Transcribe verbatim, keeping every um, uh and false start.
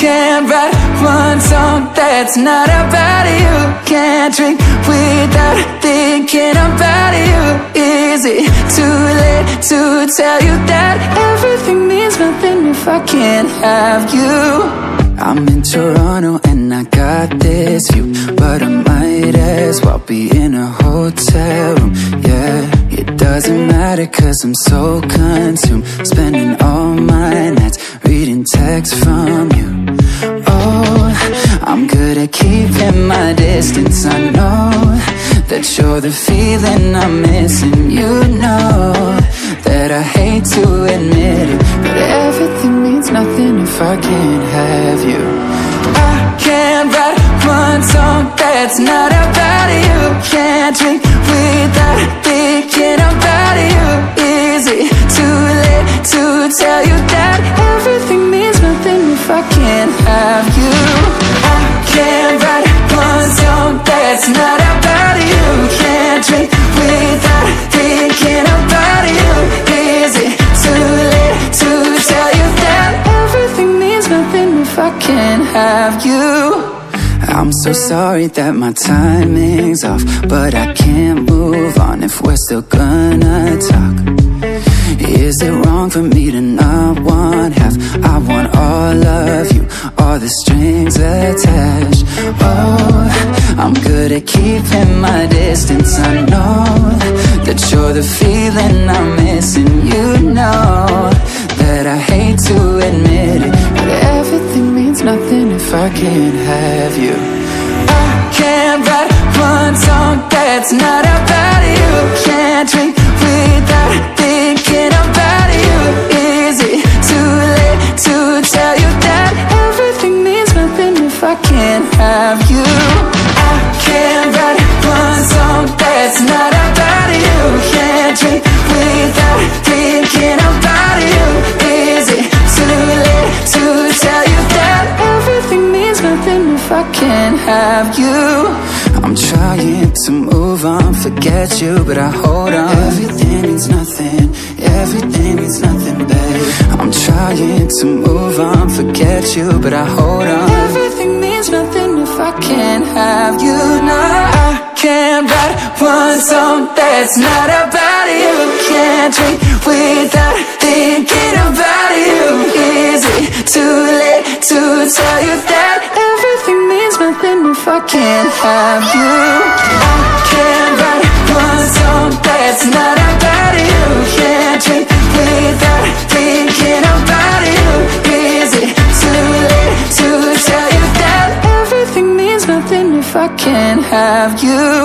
can't write one song that's not about you. Can't drink without thinking about you. Is it too late to tell you that everything means nothing if I can't have you? I'm in Toronto and I got this view, but I might as well be in a hotel room, yeah. It doesn't matter cause I'm so consumed, spending all my nights reading texts from you. Oh, I'm good at keeping my distance. I know that you're the feeling I'm missing. You know that I hate to admit it, but everything means nothing if I can't have you. I can't write one song that's not about you. Can't drink without thinking about you. Is it too late to tell you that everything means nothing if I can't have you? I can't write one song that's not about you. Can't drink without thinking about you. Is it too late to tell you that everything means nothing if I can't have you? I'm so sorry that my timing's off, but I can't move on if we're still gonna talk. Is it wrong for me to not want half? I want all of you, all the strings attached. Oh, I'm good at keeping my distance. I know that you're the feeling I'm missing. You know that I hate to admit it, but everything means nothing if I can't have you. I can't write one song that's not about you. Can't drink without thinking about you. Is it too late to tell you that everything means nothing if I can't have you? I can't write one song that's not about you. Can't drink without thinking about you. Is it too late to tell you that everything means nothing if I can't have you? I'm trying to move on, forget you, but I hold on. Everything means nothing, everything means nothing, babe. I'm trying to move on, forget you, but I hold on. Everything means nothing if I can't have you. No, I can't write one song that's not about you. Can't drink without thinking about you. Is it too late to tell you that everything means nothing if I can't have you? I can't write one song that's not about you. Can't drink without thinking about you. Is it too late to tell you that everything means nothing if I can't have you?